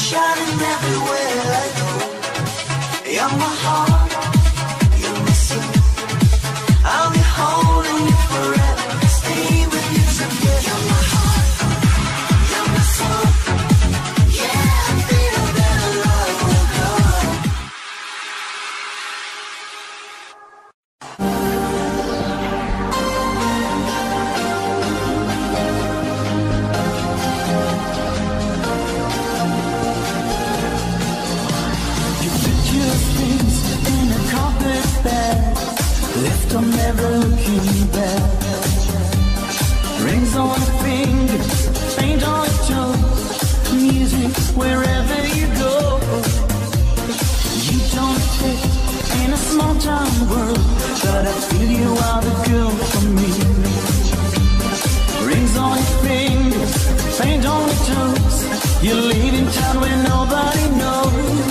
shining everywhere I go. You're my heart, you're my soul. I'll be holding you forever, stay with you together. You're my heart, you're my soul. Yeah, I feel that our love will go. Left on never looking back. Rings on your fingers, paint on your toes. Music wherever you go. You don't fit in a small town world, but I feel you are the girl for me. Rings on your fingers, paint on your toes. You live in town where nobody knows.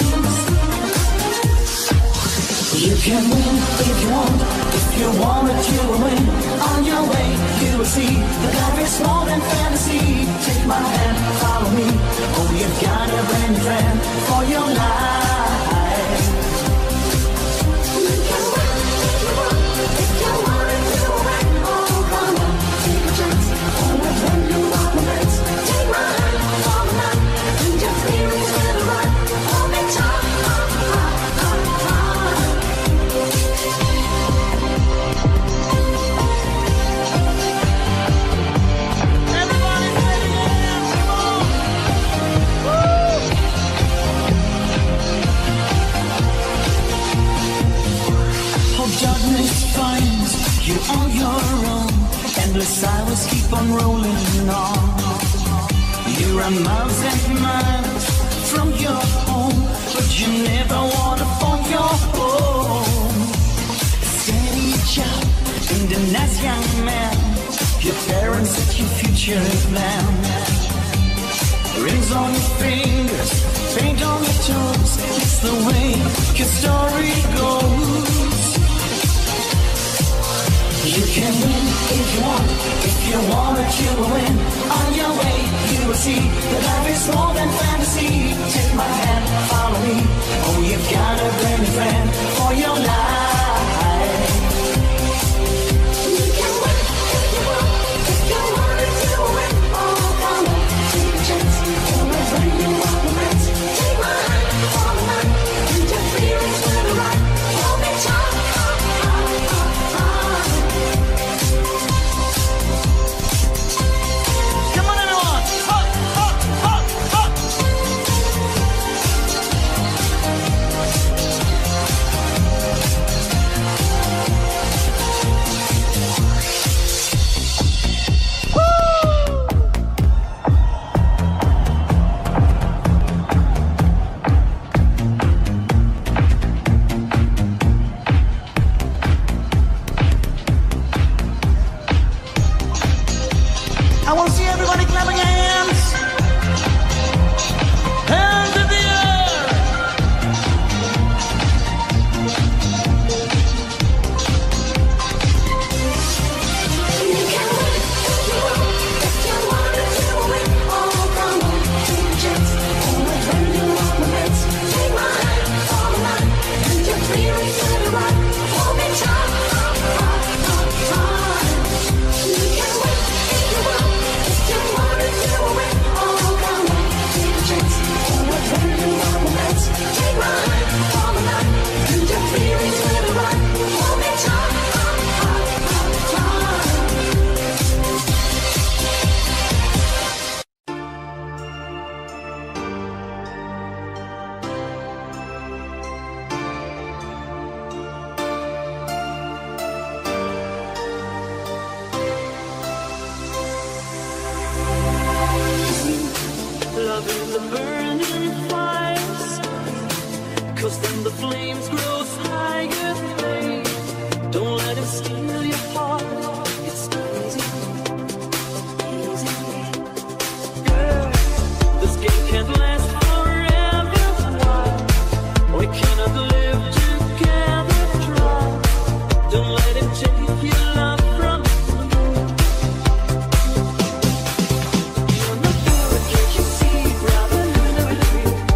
You can win if you want, if you want it you will win. On your way you will see that life is more than fantasy. Take my hand, follow me. Oh, you've got a brand new friend for your life. You can win if you want, if you want it you will win. Oh, come on, take a chance. Always when you want romance. Take my hand, follow me. And your feelings will run. Hold me tight. Darkness finds you on your own. Endless hours keep on rolling on. You run miles and miles from your home, but you never wanna phone your home. Steady job and a nice young man. Your parents set your future plan. Rings on your fingers, paint on your toes. It's the way your story goes. You can win if you want, if you want it you will win. On your way you will see that life is more than fantasy. Take my hand, follow me. Oh, you've got a brand new friend for your life. You can win if you want, if you want it you will win. Oh, come on, take a chance. Always when you want romance. Take my hand, follow me. And your feelings will arrive. Hold me tight. I want to see everybody clapping your hands. Hands in the air. You can win if you want. If you want it, you will win. Oh, come on, take a chance. Always when you want romance. Take my hand, follow mine. And your feelings will be right. Hold me tight. You can win if you want. You want it, you will win. Oh, come on, take a chance. Always when you want romance. Take my hand, follow mine. And your feelings will be right. Hold me tight. Love is a burning fire, 'cause then the flames grow higher. Don't let it steal your heart. It's easy, easy. Girl, this game can't last forever. We cannot live together. Try. Don't let it take your love from me. You're not good, can't you see, brother?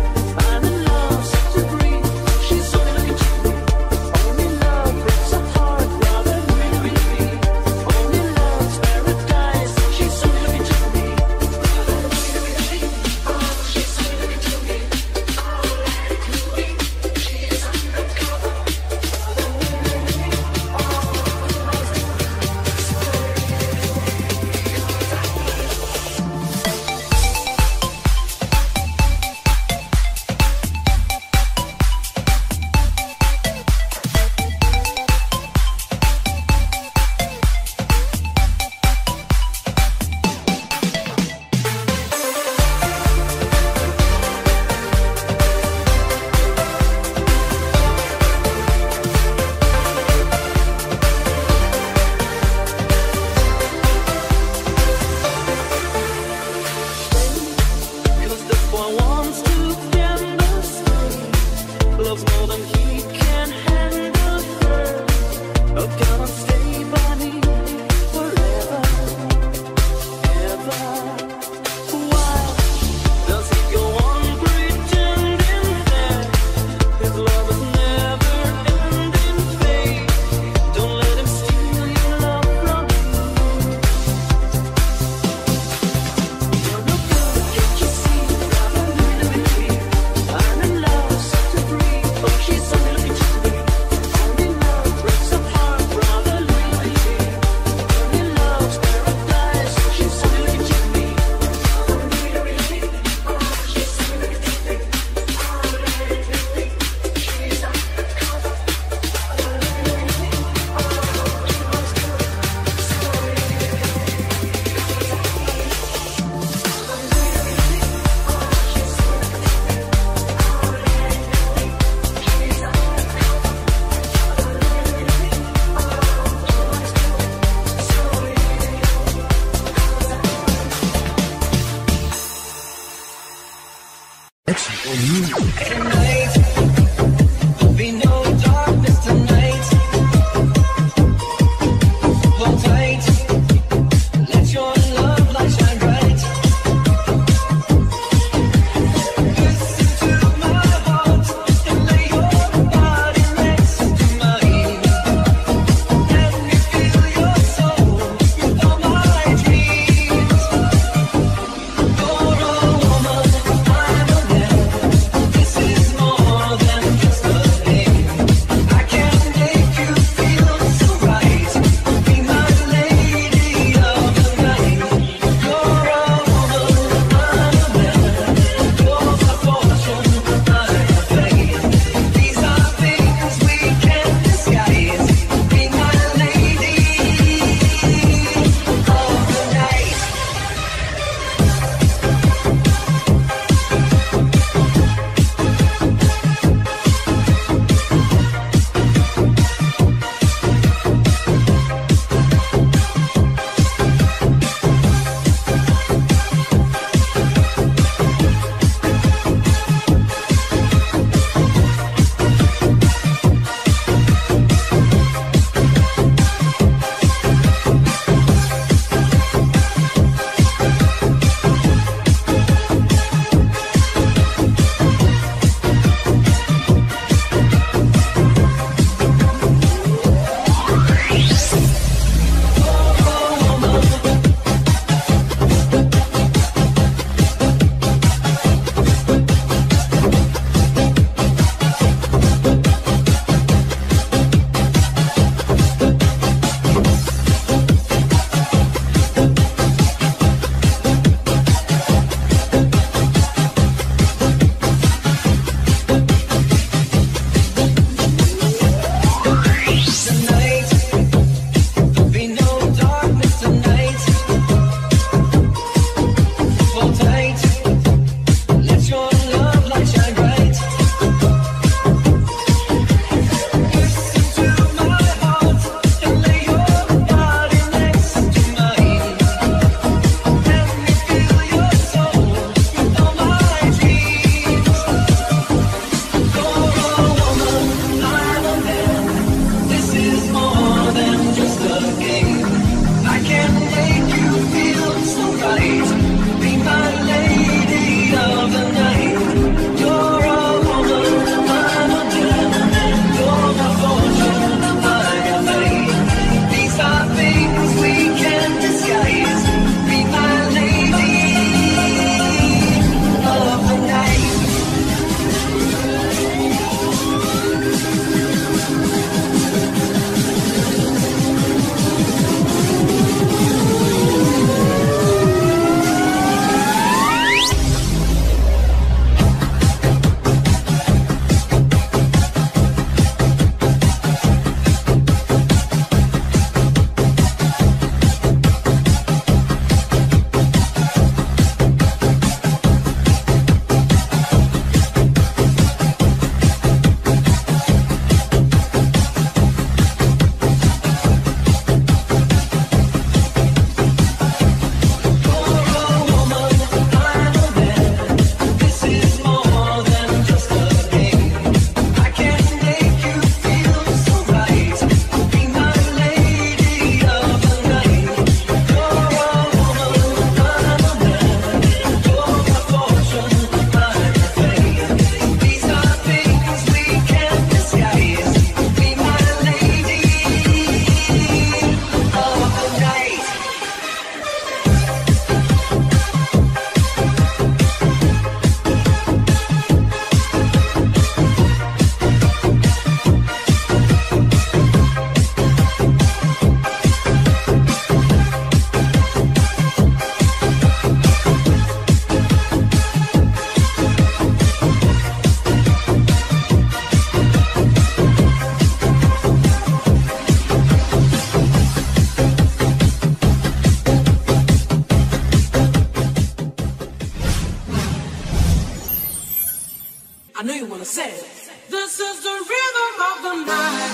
I know you want to say it. This is the rhythm of the night.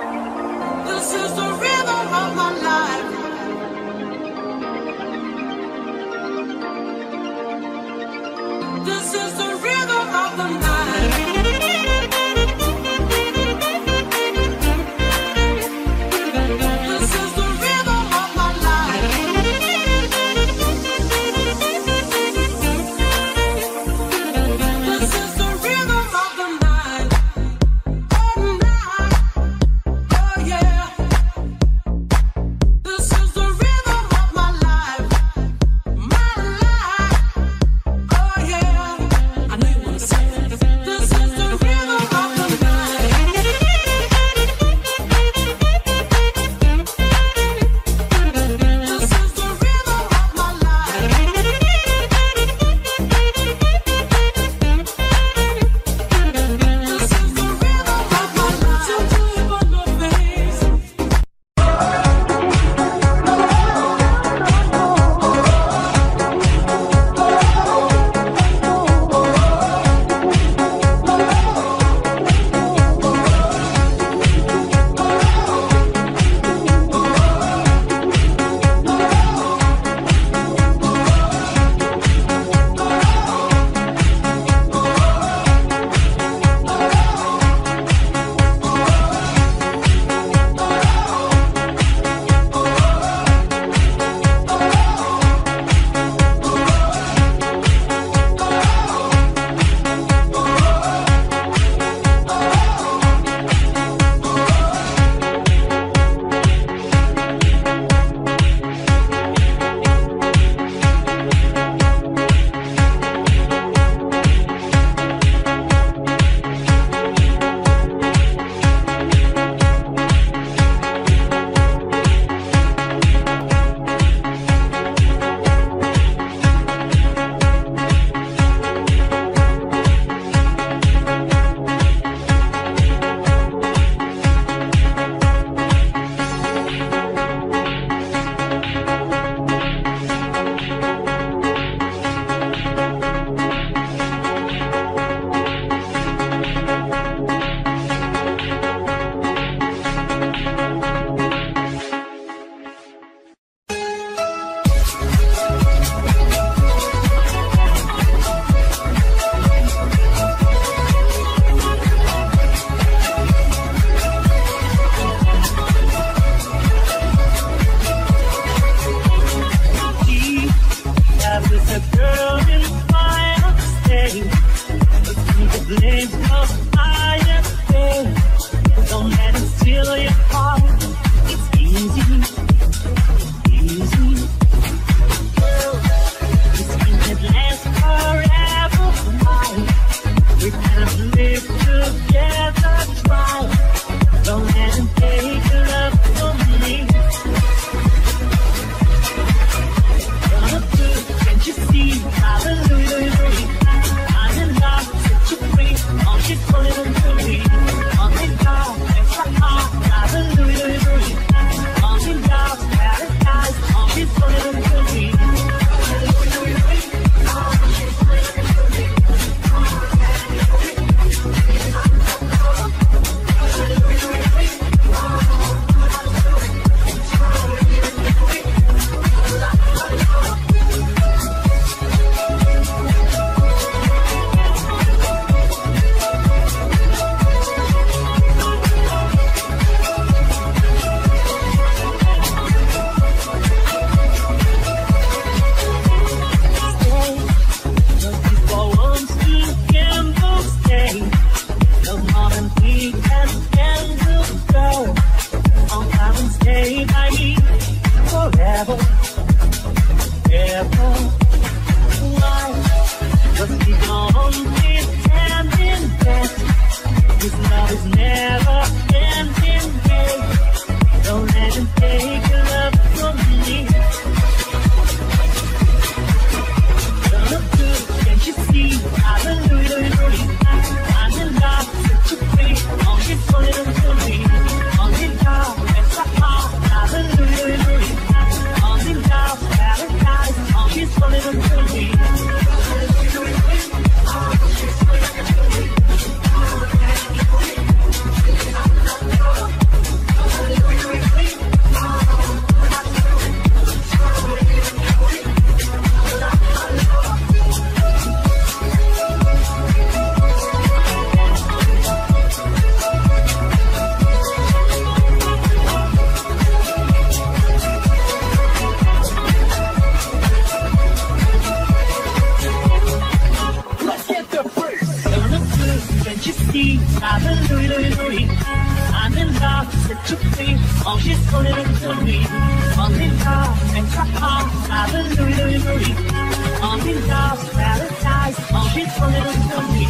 This is the rhythm of my life. đi ta vẫn lùi lùi lùi ta nên ra sẽ chút đi mong chiếc cô lên chân đi mong nên ra and chắc how ta vẫn lùi lùi lùi mong nên ra paradise mong chiếc cô lên chân đi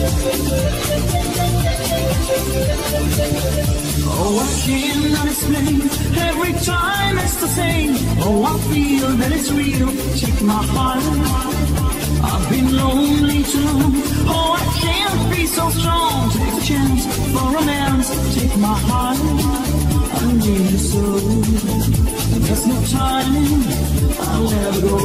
Oh, I cannot explain. Every time it's the same. Oh, I feel that it's real. Take my heart. I've been lonely too long. Oh, I can't be so strong. Take a chance for romance. Take my heart. I need you so. There's no time. I'll never go.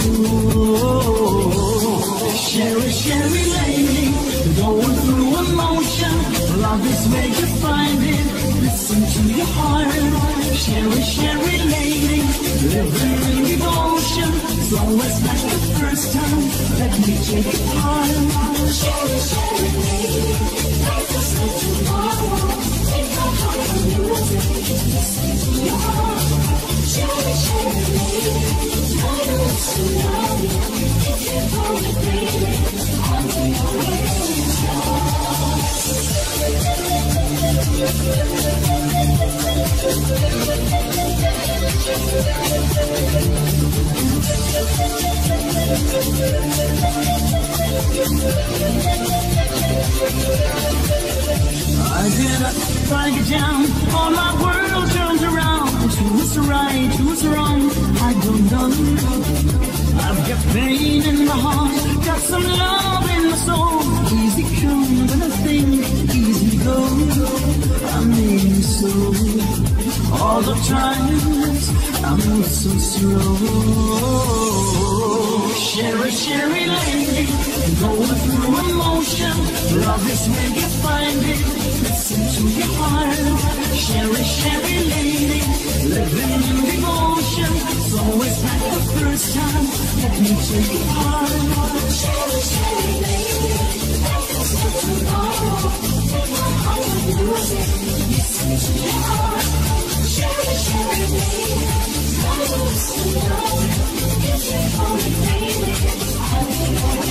Sherry, Sherry lady, going through emotion. Love is where you find it. Listen to your heart. Sherry, Sherry lady, living in devotion. It's always like the first time. Let me take it hard. Sherry, Sherry lady, life is like tomorrow. Take my heart and music. Listen to your heart. Sherry, Sherry lady, I know it's too long. If you're going baby, I'll be I get up, I get down, all my world turns around. Who's right, who's wrong, I don't know. I've got pain in my heart, got some love in my soul. Easy come when I think, easy go. I need you so. All the times I move so slow. Sherry, Sherry lady, going through emotion. Love is where you find it. Listen to your heart. Sherry, Sherry lady, living in devotion. It's always like the first time. Let me take it hard. Sherry, Sherry lady, life is like tomorrow. Take my heart and lose it. Listen to your heart. Sherry, Sherry lady, I know it's too long. If you're only baby, I'll be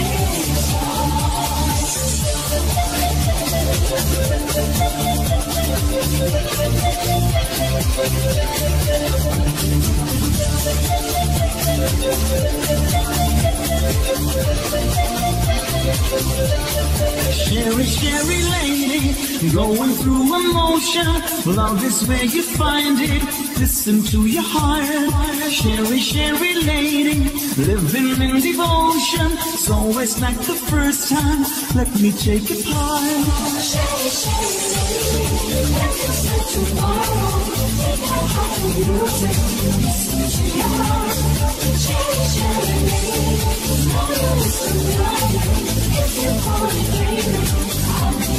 Sherry, Sherry lady, going through emotion. Love is where you find it. Listen to your heart. Sherry, Sherry lady, living in devotion. It's always like the first time. Let me take it part. Sherry, Sherry lady, life is like tomorrow. Take my heart and use it. Listen to your heart. Sherry, Sherry lady, I know it's too long. If you want it, baby, I'll be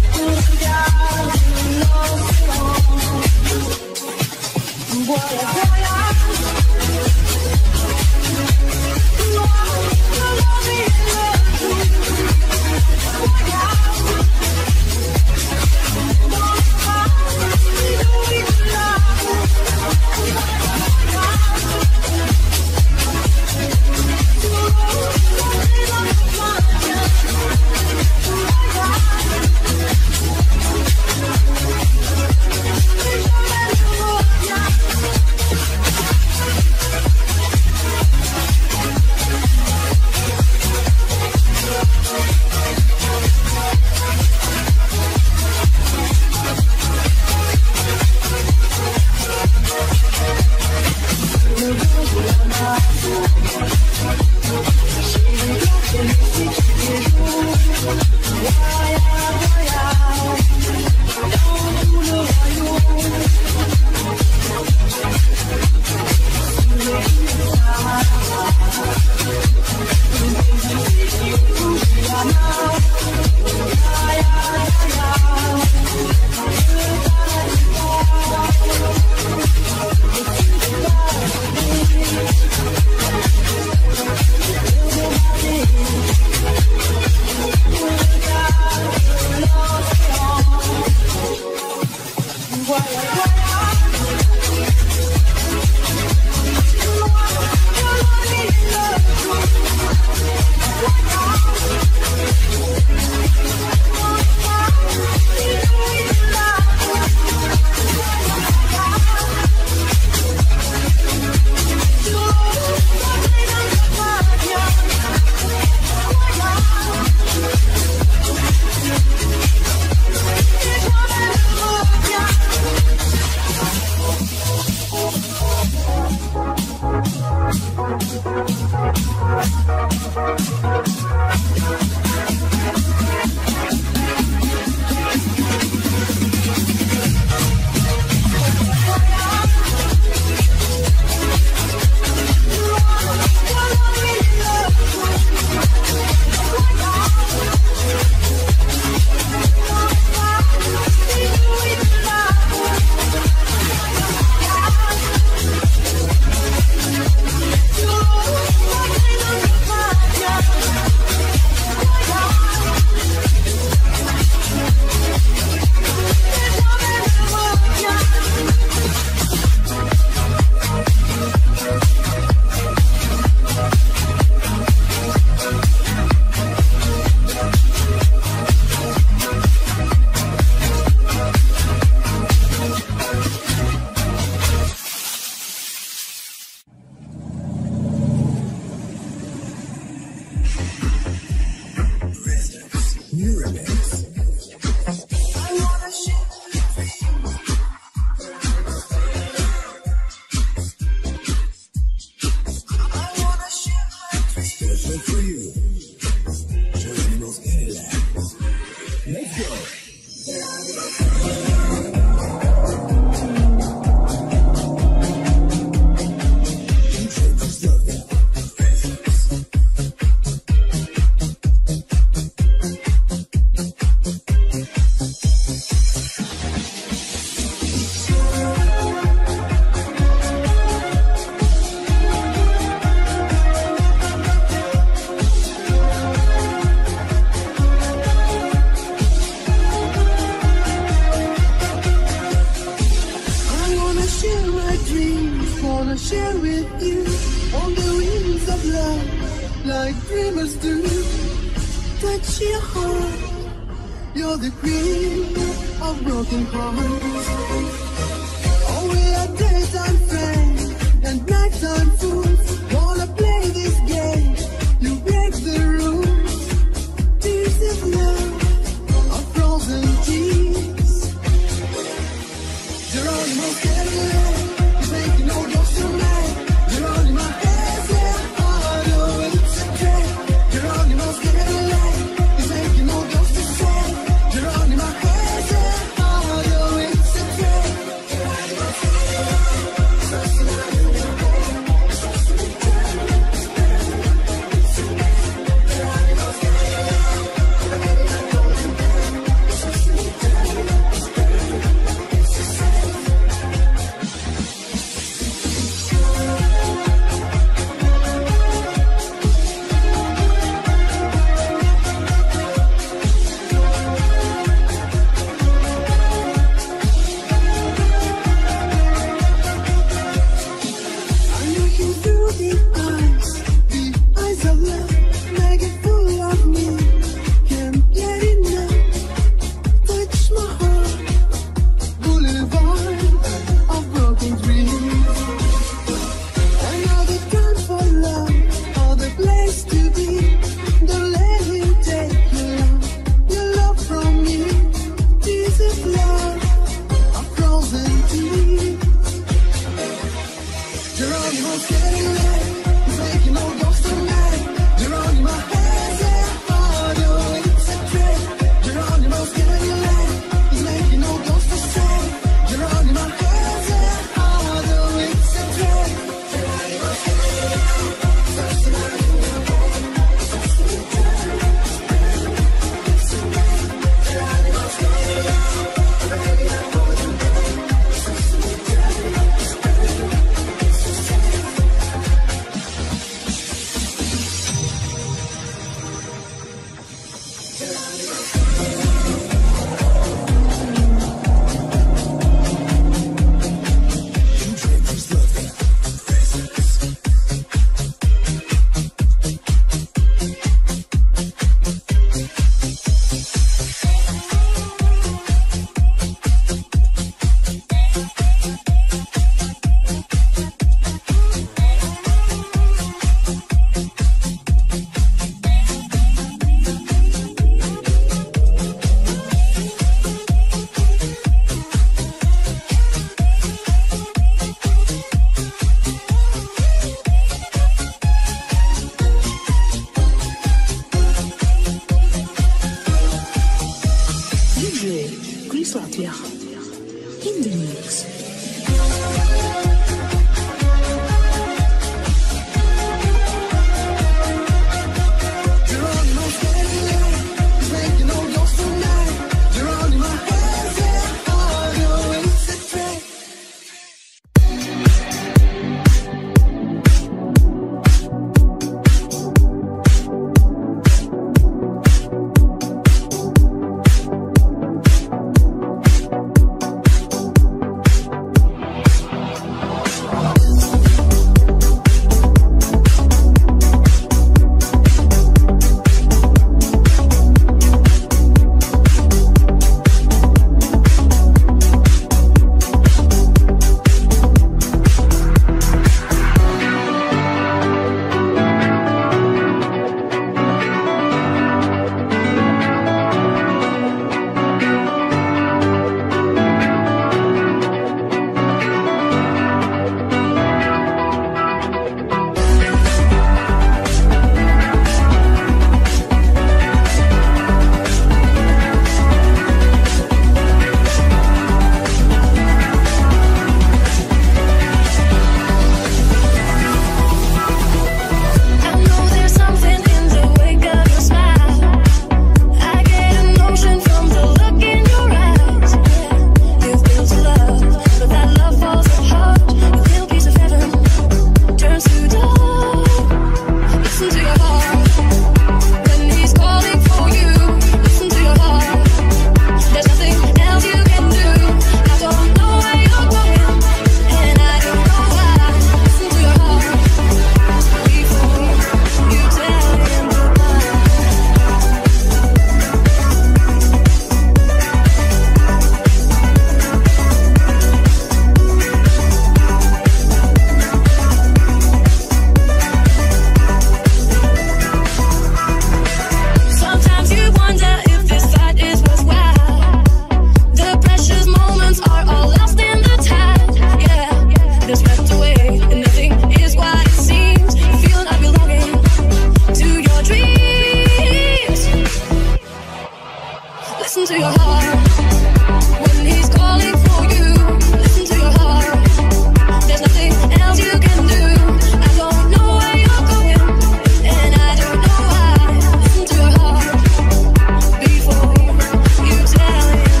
Listen to your heart when he's calling for you. Listen to your heart. There's nothing else you can do. I don't know where you're going, and I don't know why. Listen to your heart before you tell him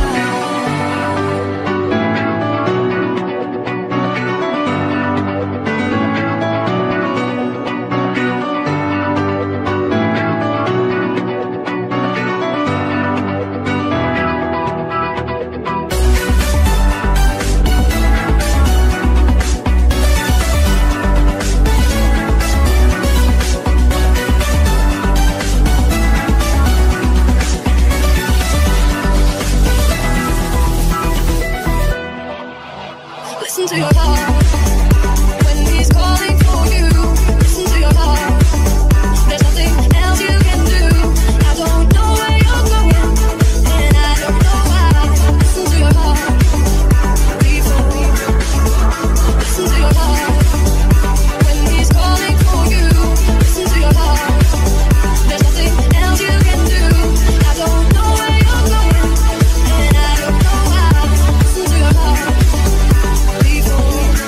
listen to your heart when he's calling for you. Listen to your heart. There's nothing else you can do. I don't know where you're going, and I don't know why. Listen to your heart before. Listen to your heart when he's calling for you. Listen to your heart. There's nothing else you can do. I don't know where you're going, and I don't know why. Listen to your heart before.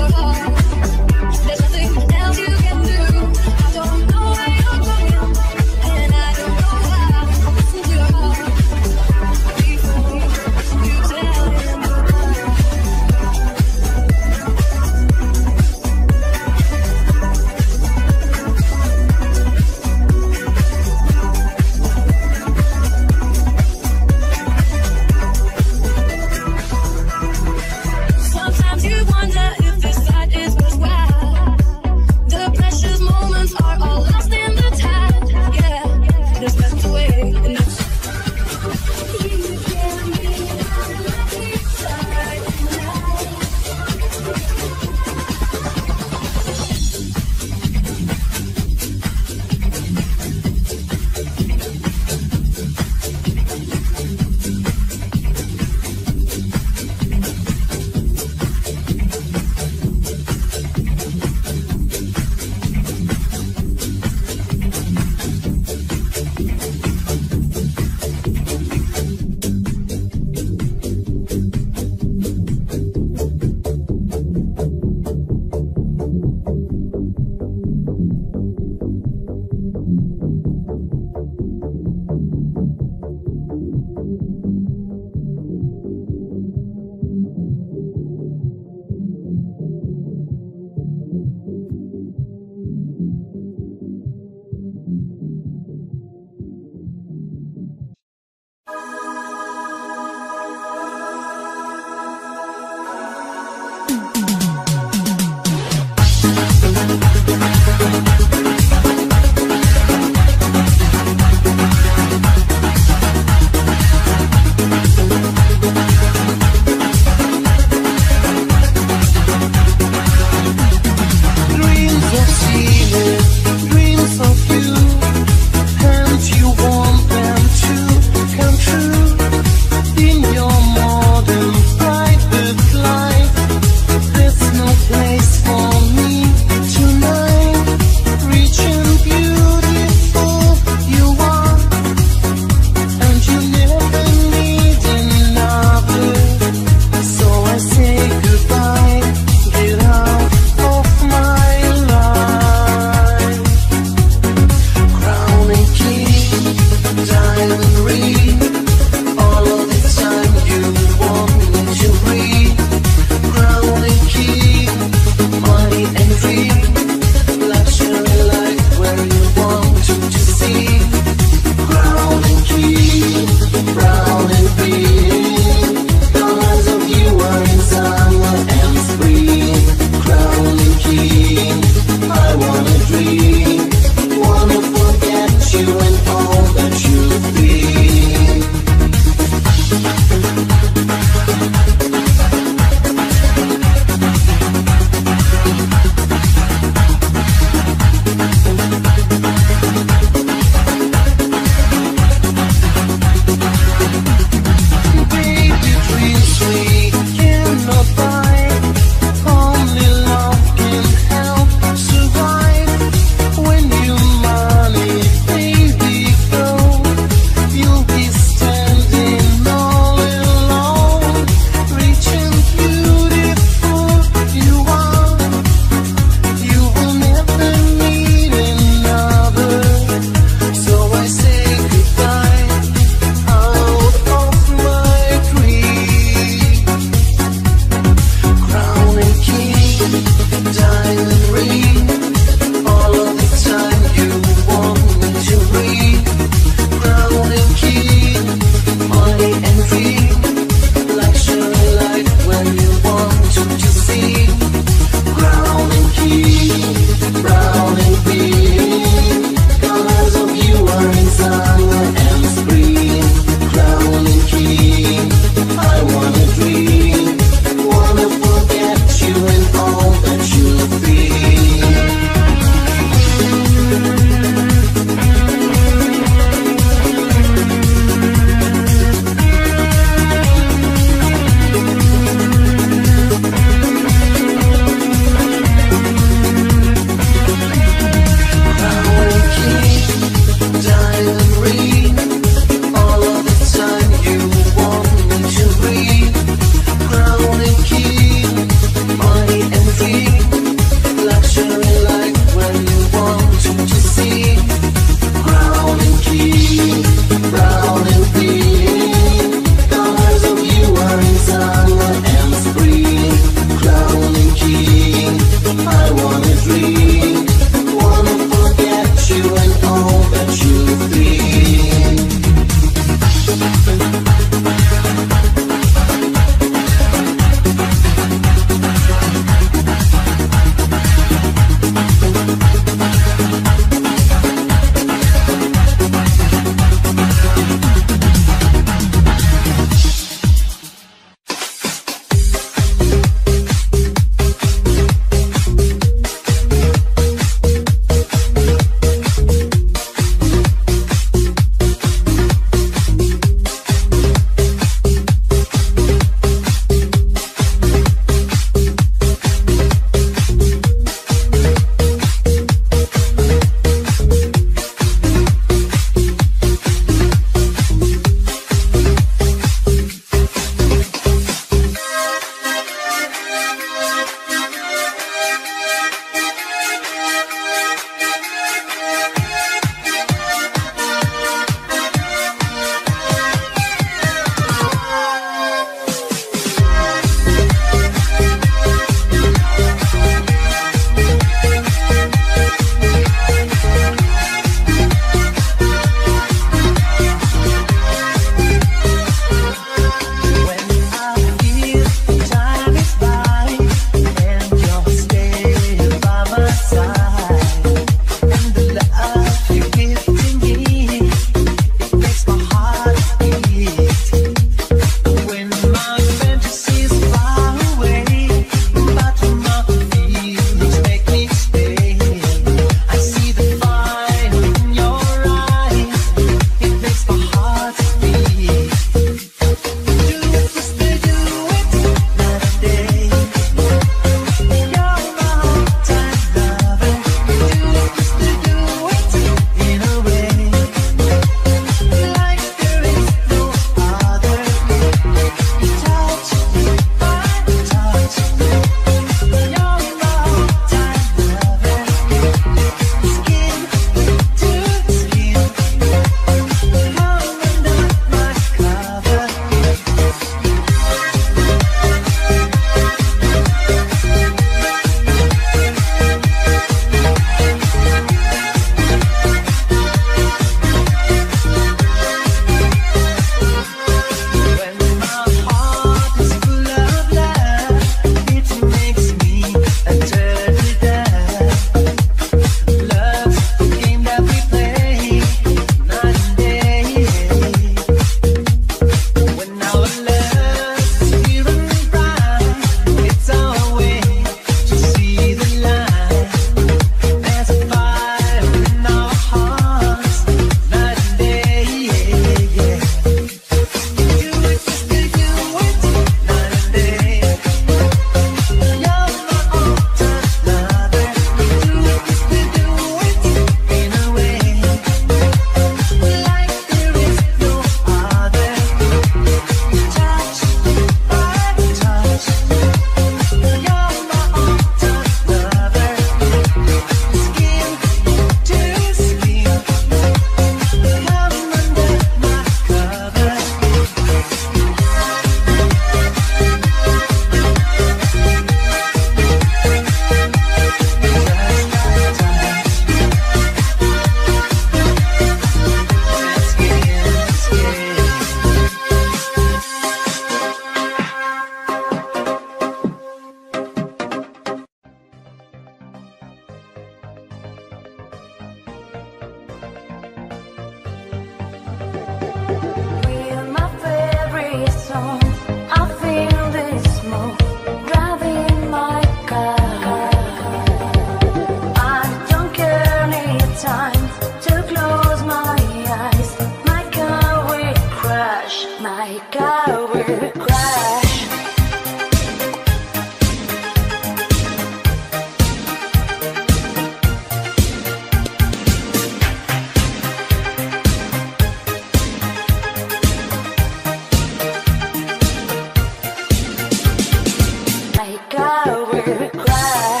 car will crash.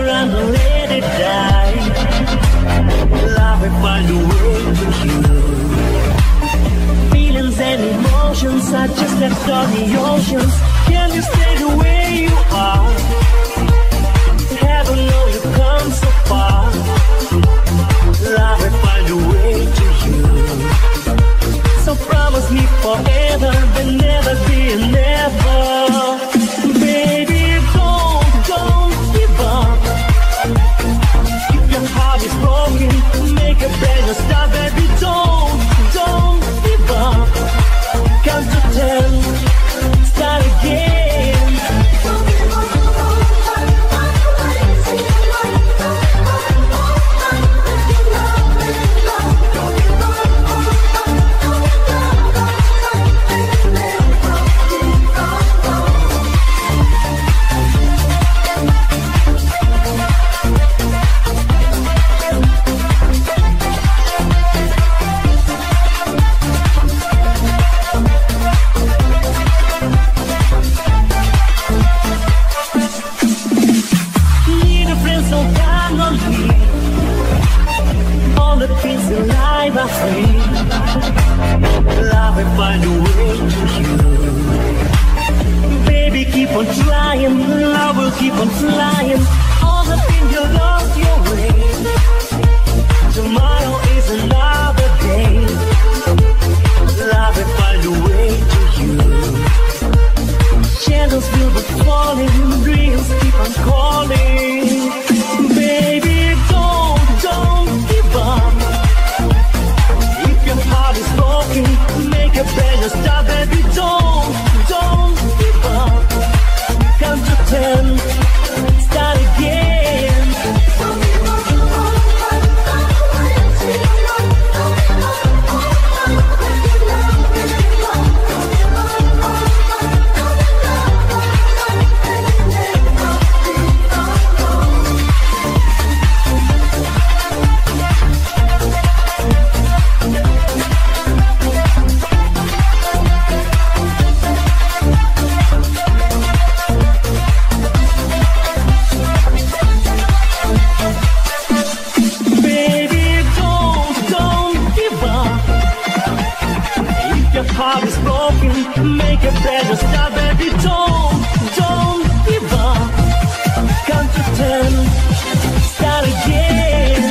run, don't let it die. Love will find a way to you. Feelings and emotions are just like stormy oceans. Can you stay the way you are? Heaven know you come so far. Love will find a way to you. So promise me forever, but never be never. Baby, don't give up. If your heart is broken, make a better start. Baby, don't give up. Count to 10, start again. Love will find a way to you. Baby, keep on trying. Love will keep on flying. All the things you lost your way. Tomorrow is another day. Love will find a way to you. Shadows will be falling. Dreams keep on calling. Baby, don't give up. Heart is broken, make a better start, baby, don't give up. Count to 10, start again. Heart is broken, make a better start, baby, don't give up. Count to 10, start again.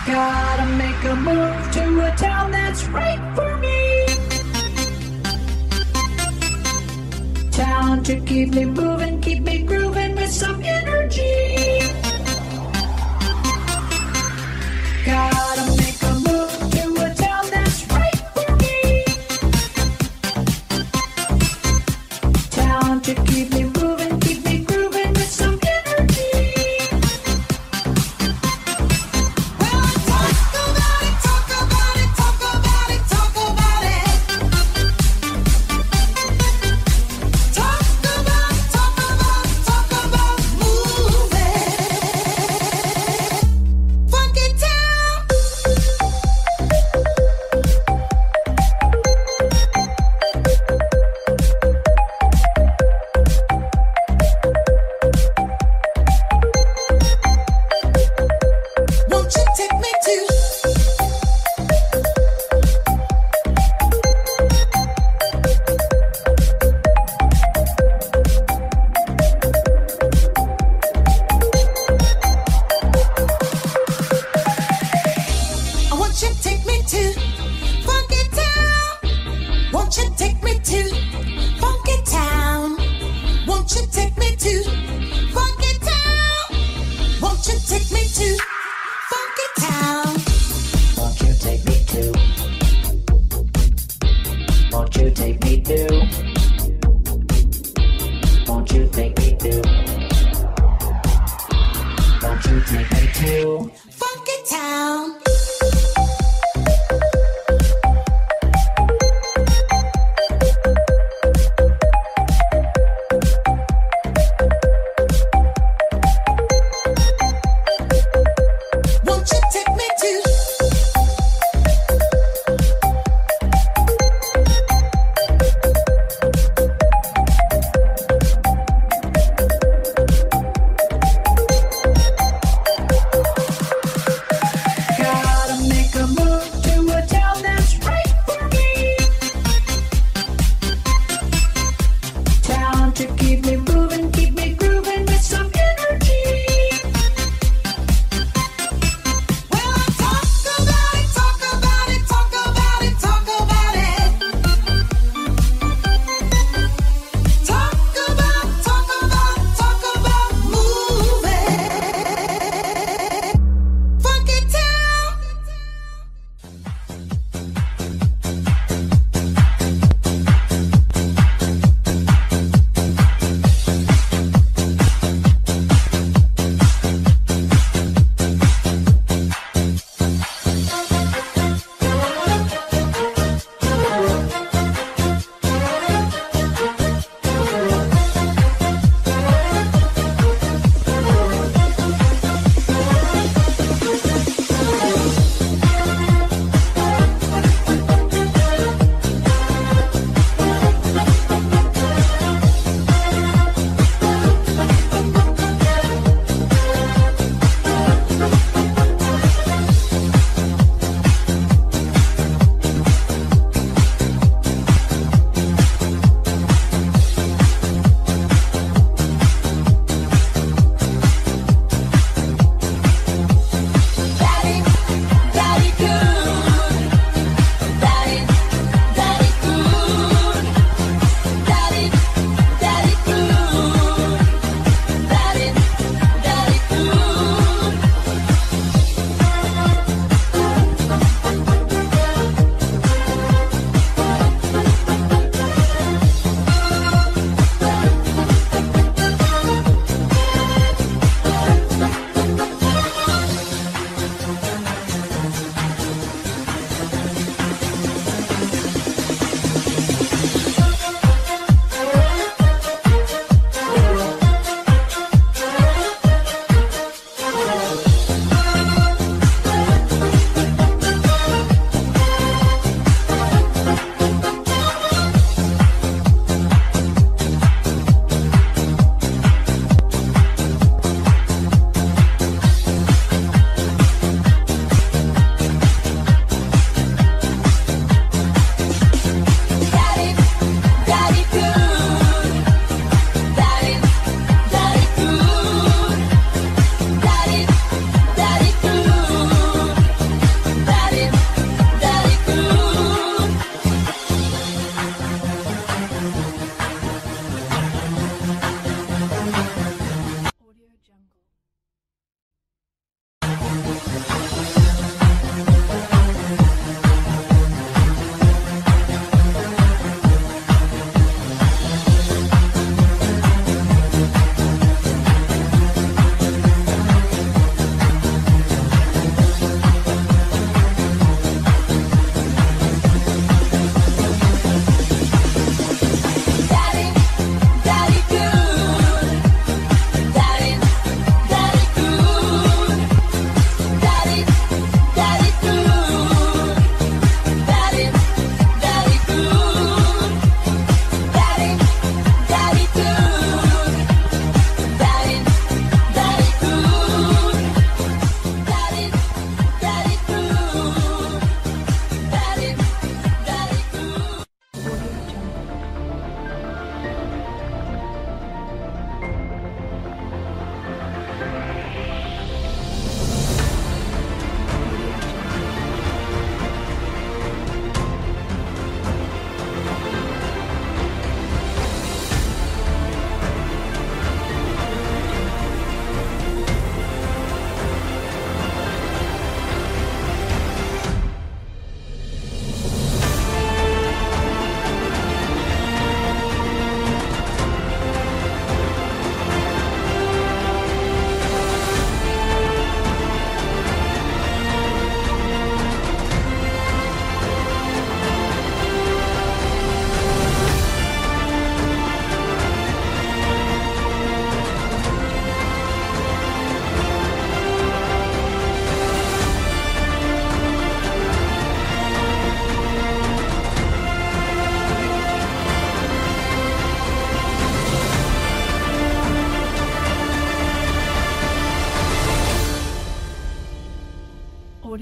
Gotta make a move to a town that's right for me. Town to keep me moving, keep me grooving with some energy. Gotta make a move to a town that's right for me. Town to keep me moving, keep me grooving with some energy. Well, talk about it, talk about it, talk about it, talk about it. Talk about it, talk about it, talk about moving. Funky town. Won't you take me to I want you to take me to Funky Town. Won't you take me to Funky Town? Won't you take me to Funky Town? Won't you take me to Funky Town? Won't you take me to? Won't you take me to? Won't you take me to? Won't you take me to? Funky Town. Won't you take me to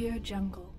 Audio Jungle.